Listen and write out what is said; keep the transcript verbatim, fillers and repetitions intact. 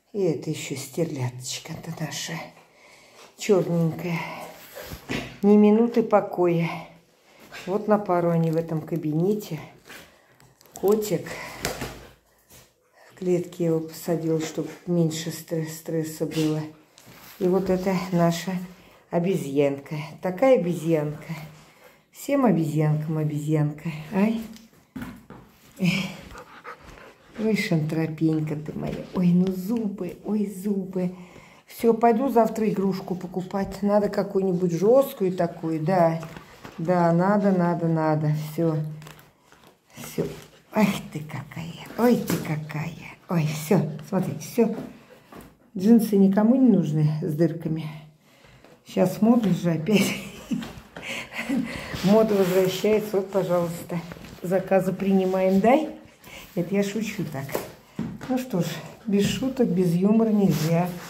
И это еще стерлядочка-то наша. Черненькая. Ни минуты покоя. Вот на пару они в этом кабинете. Котик. В клетке его посадил, чтобы меньше стресса было. И вот это наша обезьянка. Такая обезьянка. Всем обезьянкам обезьянка. Ай. Ой, шантропенька ты моя. Ой, ну зубы, ой, зубы. Все, пойду завтра игрушку покупать. Надо какую-нибудь жесткую такую, да. Да, надо, надо, надо. Все. Все. Ай ты какая. Ой ты какая. Ой, все, смотрите, все. Джинсы никому не нужны с дырками. Сейчас модно же опять. Мода возвращается. Вот, пожалуйста, заказы принимаем, дай. Это я шучу так. Ну что ж, без шуток, без юмора нельзя.